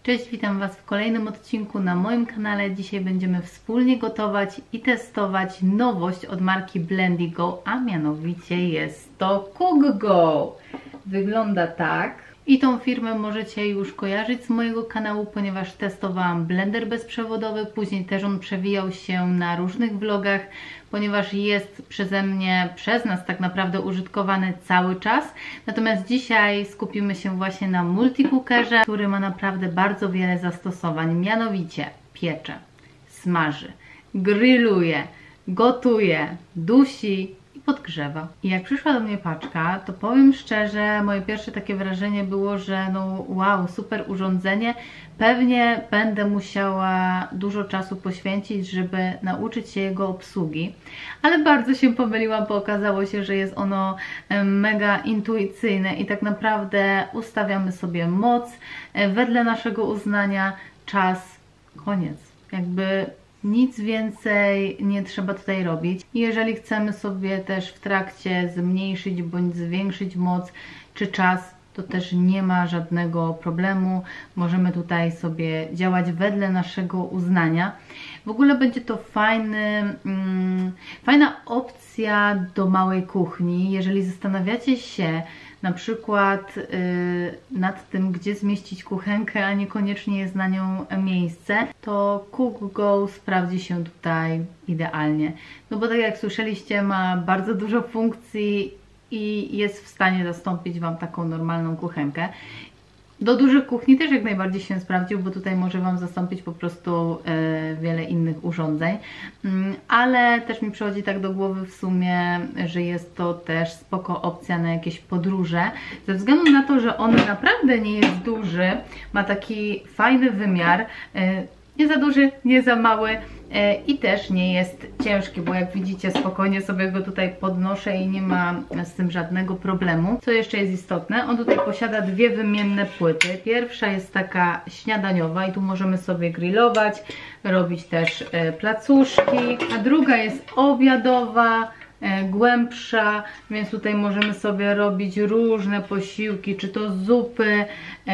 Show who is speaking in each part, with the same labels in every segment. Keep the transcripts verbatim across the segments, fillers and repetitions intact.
Speaker 1: Cześć, witam Was w kolejnym odcinku na moim kanale. Dzisiaj będziemy wspólnie gotować i testować nowość od marki Blendigo, a mianowicie jest to CookGo. Wygląda tak. I tą firmę możecie już kojarzyć z mojego kanału, ponieważ testowałam blender bezprzewodowy, później też on przewijał się na różnych vlogach, ponieważ jest przeze mnie, przez nas tak naprawdę użytkowany cały czas. Natomiast dzisiaj skupimy się właśnie na multicookerze, który ma naprawdę bardzo wiele zastosowań, mianowicie piecze, smaży, grilluje, gotuje, dusi i podgrzewa. I jak przyszła do mnie paczka, to powiem szczerze, moje pierwsze takie wrażenie było, że no wow, super urządzenie. Pewnie będę musiała dużo czasu poświęcić, żeby nauczyć się jego obsługi, ale bardzo się pomyliłam, bo okazało się, że jest ono mega intuicyjne i tak naprawdę ustawiamy sobie moc wedle naszego uznania, czas, koniec. Jakby nic więcej nie trzeba tutaj robić. Jeżeli chcemy sobie też w trakcie zmniejszyć bądź zwiększyć moc czy czas, to też nie ma żadnego problemu. Możemy tutaj sobie działać wedle naszego uznania. W ogóle będzie to fajny, mm, fajna opcja do małej kuchni. Jeżeli zastanawiacie się na przykład yy, nad tym, gdzie zmieścić kuchenkę, a niekoniecznie jest na nią miejsce, to CookGo sprawdzi się tutaj idealnie. No bo tak jak słyszeliście, ma bardzo dużo funkcji i jest w stanie zastąpić Wam taką normalną kuchenkę. Do dużych kuchni też jak najbardziej się sprawdził, bo tutaj może Wam zastąpić po prostu e, wiele innych urządzeń. Mm, ale też mi przychodzi tak do głowy w sumie, że jest to też spoko opcja na jakieś podróże. Ze względu na to, że on naprawdę nie jest duży, ma taki fajny wymiar, e, nie za duży, nie za mały i też nie jest ciężki, bo jak widzicie spokojnie sobie go tutaj podnoszę i nie ma z tym żadnego problemu. Co jeszcze jest istotne, on tutaj posiada dwie wymienne płyty. Pierwsza jest taka śniadaniowa i tu możemy sobie grillować, robić też placuszki, a druga jest obiadowa, głębsza, więc tutaj możemy sobie robić różne posiłki, czy to zupy,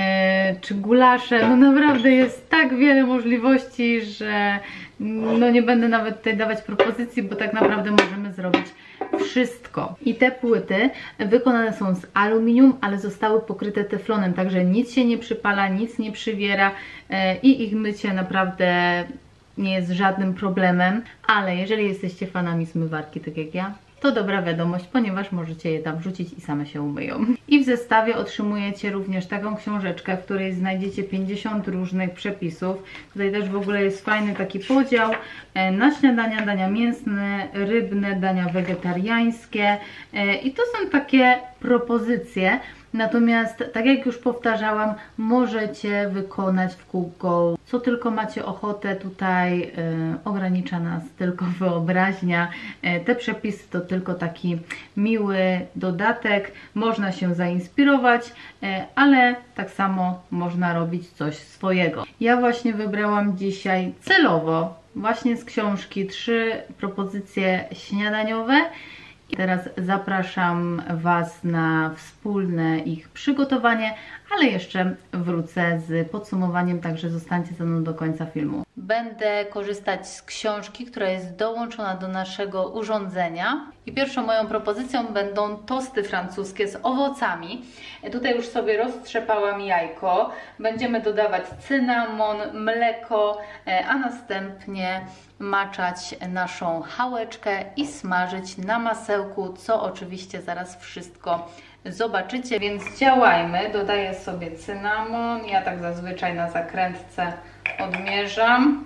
Speaker 1: e, czy gulasze. No naprawdę jest tak wiele możliwości, że no nie będę nawet tutaj dawać propozycji, bo tak naprawdę możemy zrobić wszystko. I te płyty wykonane są z aluminium, ale zostały pokryte teflonem, także nic się nie przypala, nic nie przywiera e, i ich mycie naprawdę nie jest żadnym problemem, ale jeżeli jesteście fanami zmywarki, tak jak ja, to dobra wiadomość, ponieważ możecie je tam wrzucić i same się umyją. I w zestawie otrzymujecie również taką książeczkę, w której znajdziecie pięćdziesiąt różnych przepisów. Tutaj też w ogóle jest fajny taki podział na śniadania, dania mięsne, rybne, dania wegetariańskie i to są takie propozycje. Natomiast, tak jak już powtarzałam, możecie wykonać w CookGo co tylko macie ochotę. Tutaj y, ogranicza nas tylko wyobraźnia. Y, te przepisy to tylko taki miły dodatek. Można się zainspirować, y, ale tak samo można robić coś swojego. Ja właśnie wybrałam dzisiaj celowo, właśnie z książki, trzy propozycje śniadaniowe. I teraz zapraszam Was na wspólne ich przygotowanie, ale jeszcze wrócę z podsumowaniem, także zostańcie ze mną do końca filmu. Będę korzystać z książki, która jest dołączona do naszego urządzenia. I pierwszą moją propozycją będą tosty francuskie z owocami. Tutaj już sobie roztrzepałam jajko. Będziemy dodawać cynamon, mleko, a następnie maczać naszą chałeczkę i smażyć na masełku, co oczywiście zaraz wszystko zobaczycie, więc działajmy. Dodaję sobie cynamon, ja tak zazwyczaj na zakrętce odmierzam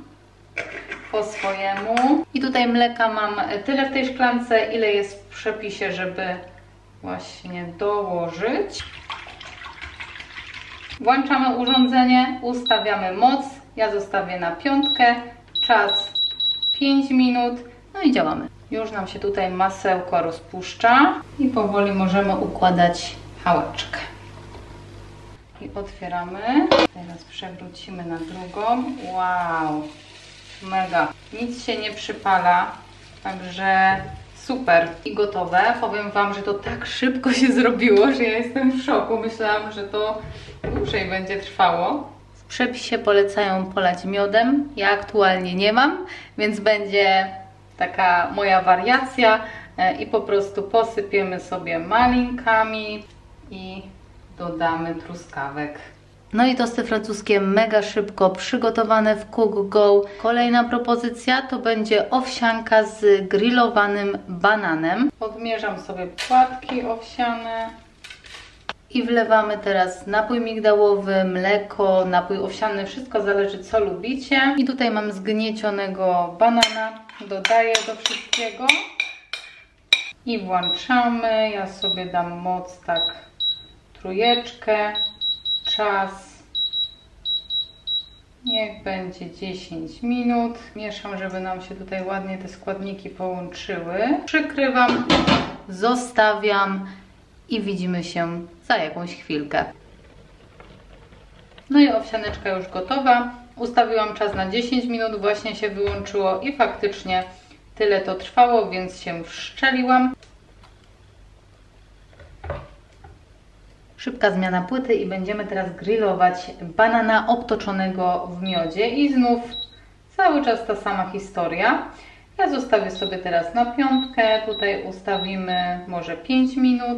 Speaker 1: po swojemu. I tutaj mleka mam tyle w tej szklance, ile jest w przepisie, żeby właśnie dołożyć. Włączamy urządzenie, ustawiamy moc, ja zostawię na piątkę, czas pięć minut, no i działamy. Już nam się tutaj masełko rozpuszcza i powoli możemy układać chałeczkę. I otwieramy. Teraz przewrócimy na drugą. Wow, mega. Nic się nie przypala, także super. I gotowe. Powiem Wam, że to tak szybko się zrobiło, że ja jestem w szoku. Myślałam, że to dłużej będzie trwało. W przepisie polecają polać miodem, ja aktualnie nie mam, więc będzie taka moja wariacja i po prostu posypiemy sobie malinkami i dodamy truskawek. No i tosty francuskie mega szybko przygotowane w Cook Go. Kolejna propozycja to będzie owsianka z grillowanym bananem. Odmierzam sobie płatki owsiane i wlewamy teraz napój migdałowy, mleko, napój owsiany, wszystko zależy co lubicie. I tutaj mam zgniecionego banana, dodaję do wszystkiego i włączamy. Ja sobie dam moc tak trójeczkę. Czas niech będzie dziesięć minut. Mieszam, żeby nam się tutaj ładnie te składniki połączyły. Przykrywam, zostawiam i widzimy się za jakąś chwilkę. No i owsianeczka już gotowa. Ustawiłam czas na dziesięć minut, właśnie się wyłączyło i faktycznie tyle to trwało, więc się wszczeliłam. Szybka zmiana płyty i będziemy teraz grillować banana obtoczonego w miodzie i znów cały czas ta sama historia. Ja zostawię sobie teraz na piątkę, tutaj ustawimy może pięć minut.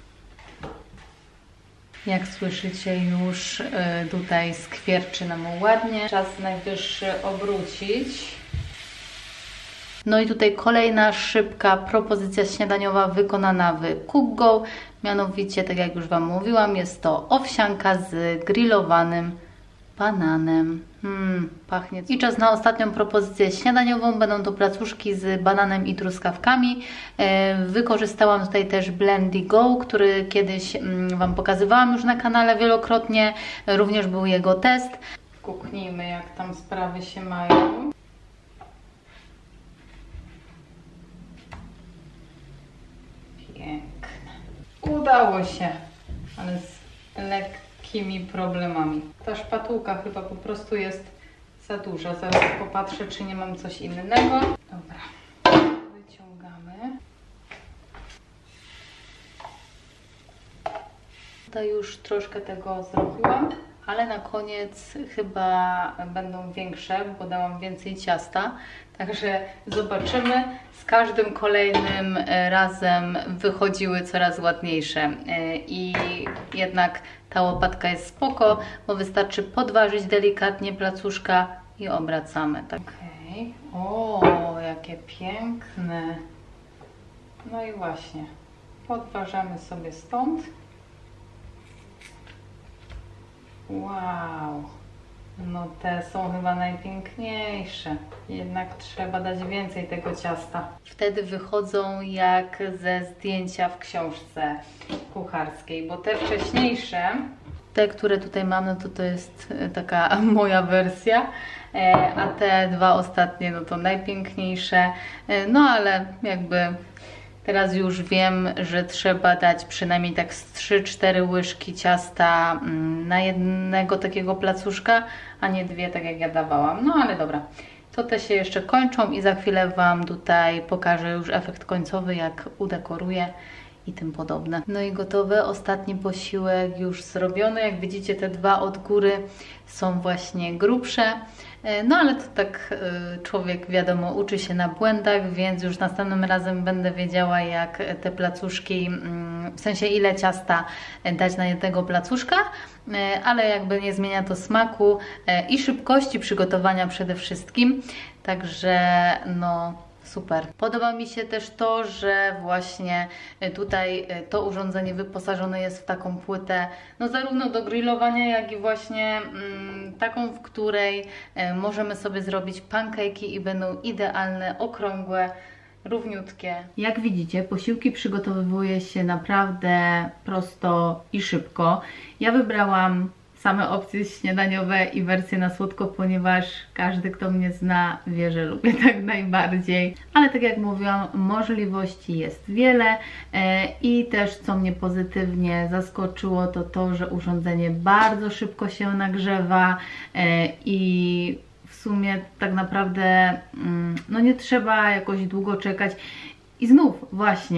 Speaker 1: Jak słyszycie, już tutaj skwierczy nam ładnie, czas najwyższy obrócić. No i tutaj kolejna szybka propozycja śniadaniowa wykonana w Cook Go. Mianowicie, tak jak już Wam mówiłam, jest to owsianka z grillowanym bananem. Hmm, pachnie. I czas na ostatnią propozycję śniadaniową. Będą to placuszki z bananem i truskawkami. E, wykorzystałam tutaj też Blendy Go, który kiedyś mm, Wam pokazywałam już na kanale wielokrotnie. Również był jego test. Kuknijmy, jak tam sprawy się mają. Piękne. Udało się, ale z lekkimi problemami. Ta szpatułka chyba po prostu jest za duża. Zaraz popatrzę, czy nie mam coś innego. Dobra, wyciągamy. Tutaj już troszkę tego zrobiłam, ale na koniec chyba będą większe, bo dałam więcej ciasta. Także zobaczymy. Z każdym kolejnym razem wychodziły coraz ładniejsze. I jednak ta łopatka jest spoko, bo wystarczy podważyć delikatnie placuszka i obracamy. Tak. Okej. O, jakie piękne. No i właśnie. Podważamy sobie stąd. Wow. No te są chyba najpiękniejsze. Jednak trzeba dać więcej tego ciasta. Wtedy wychodzą jak ze zdjęcia w książce kucharskiej, bo te wcześniejsze, te, które tutaj mam, no to to jest taka moja wersja, a te dwa ostatnie, no to najpiękniejsze. No ale jakby teraz już wiem, że trzeba dać przynajmniej tak z trzy cztery łyżki ciasta na jednego takiego placuszka, a nie dwie, tak jak ja dawałam. No ale dobra, to te się jeszcze kończą i za chwilę Wam tutaj pokażę już efekt końcowy, jak udekoruję i tym podobne. No i gotowe, ostatni posiłek już zrobiony. Jak widzicie, te dwa od góry są właśnie grubsze. No ale to tak człowiek, wiadomo, uczy się na błędach, więc już następnym razem będę wiedziała, jak te placuszki, w sensie ile ciasta dać na jednego placuszka, ale jakby nie zmienia to smaku i szybkości przygotowania przede wszystkim. Także no super. Podoba mi się też to, że właśnie tutaj to urządzenie wyposażone jest w taką płytę, no zarówno do grillowania, jak i właśnie mm, taką, w której możemy sobie zrobić pancake'i i będą idealne, okrągłe, równiutkie. Jak widzicie, posiłki przygotowuje się naprawdę prosto i szybko. Ja wybrałam same opcje śniadaniowe i wersje na słodko, ponieważ każdy, kto mnie zna, wie, że lubię tak najbardziej. Ale tak jak mówiłam, możliwości jest wiele i też co mnie pozytywnie zaskoczyło, to to, że urządzenie bardzo szybko się nagrzewa i w sumie tak naprawdę no nie trzeba jakoś długo czekać. I znów właśnie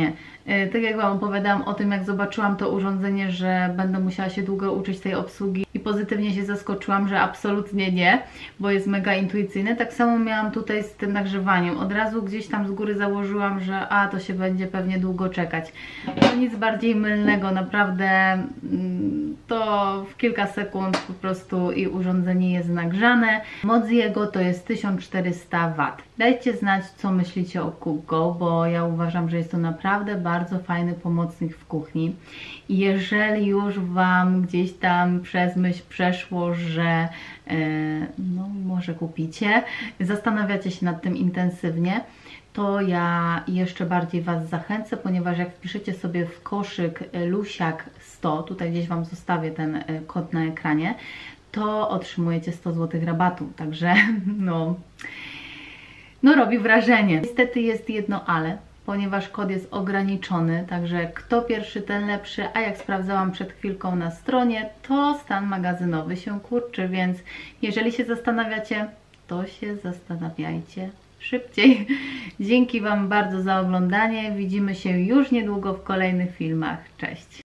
Speaker 1: Tak jak Wam opowiadałam o tym, jak zobaczyłam to urządzenie, że będę musiała się długo uczyć tej obsługi i pozytywnie się zaskoczyłam, że absolutnie nie, bo jest mega intuicyjne. Tak samo miałam tutaj z tym nagrzewaniem. Od razu gdzieś tam z góry założyłam, że a, to się będzie pewnie długo czekać. To nic bardziej mylnego, naprawdę to w kilka sekund po prostu i urządzenie jest nagrzane. Moc jego to jest tysiąc czterysta watów. Dajcie znać, co myślicie o CookGo, bo ja uważam, że jest to naprawdę bardzo fajny pomocnik w kuchni. I jeżeli już Wam gdzieś tam przez myśl przeszło, że yy, no może kupicie, zastanawiacie się nad tym intensywnie, to ja jeszcze bardziej Was zachęcę, ponieważ jak wpiszecie sobie w koszyk Lusiak sto, tutaj gdzieś Wam zostawię ten kod na ekranie, to otrzymujecie sto złotych rabatu, także no... No robi wrażenie. Niestety jest jedno ale, ponieważ kod jest ograniczony, także kto pierwszy, ten lepszy, a jak sprawdzałam przed chwilką na stronie, to stan magazynowy się kurczy, więc jeżeli się zastanawiacie, to się zastanawiajcie szybciej. Dzięki Wam bardzo za oglądanie, widzimy się już niedługo w kolejnych filmach. Cześć!